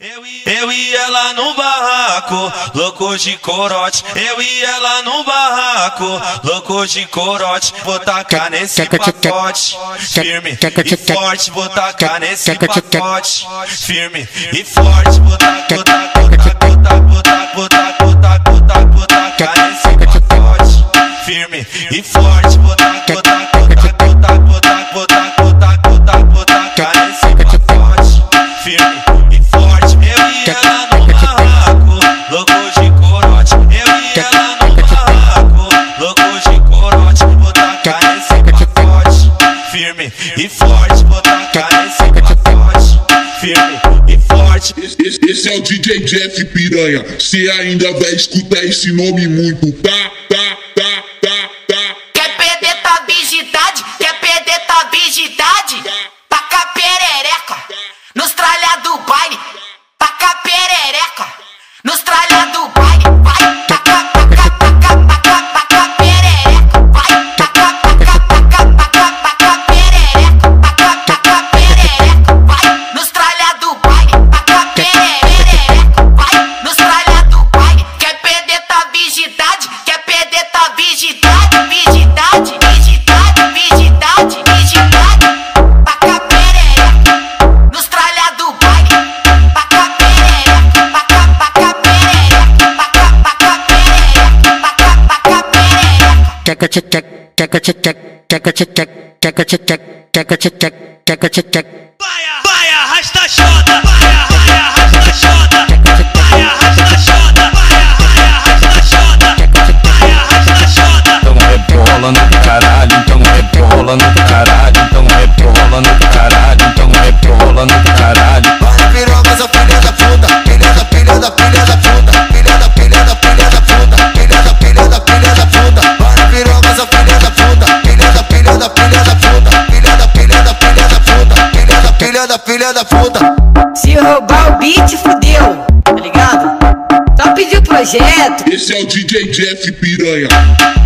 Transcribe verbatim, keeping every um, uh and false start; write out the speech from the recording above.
Eu e ela no barraco, louco de corote. Eu e ela no barraco, louco de corote. Vou tacar nesse pacote, firme e forte. Vou tacar nesse pacote, firme e forte. Vou tacar, vou tacar, vou tacar, vou tacar, vou tacar, vou tacar, vou tacar, vou tacar nesse pacote, firme e forte. Vou tacar, vou tacar, vou tacar, vou tacar, vou tacar, vou tacar, vou tacar, vou tacar nesse pacote, firme e forte. Eu e ela no barraco, louco de corote. Eu e ela no barraco, louco de corote. Vou tacar nesse pacote, firme e forte. Vou tacar nesse pacote, firme e forte. Esse, esse é o D J Jeff Piranha. Cê ainda vai escutar esse nome muito. Tá, tá, tá, tá, tá. Quer perder tua virgindade? Quer perder tua virgindade? Taca perereca nos tralha do baile. Taca perereca nos tralha do baile. Vai, taca, taca, taca, taca, taca perereca. Vai, taca, taca, taca, taca, taca perereca. Taca, taca perereca. Vai, nos tralha do baile. Taca perereca. Vai, nos tralha do baile. Quer perder tua virgindade? Quer perder tua virgindade? Virgindade, virgindade, virgindade, virgindade. Taca perereca nos tralha do baile. Taca perereca, taca, taca perereca. Taca, taca perereca, taca, taca perereca. Check check check check check check check check check check check check check check. Vai arrasta chota, vai arrasta chota, vai arrasta chota, vai arrasta chota, vai arrasta chota. Então rebola no caralho, então rebola no caralho, então rebola no caralho, então rebola no caralho. Para piroga, sua filha da puta, filha da filha da filha da puta, filha da filha da filha da puta, filha da filha da filha da puta. Para piroga, sua filha da puta, filha da filha da filha da puta, filha da filha da filha da puta, filha da filha da filha da puta. Se roubar o beat, fudeu, tá ligado? Só pedir o projeto. Esse é o D J Jeff Piranha.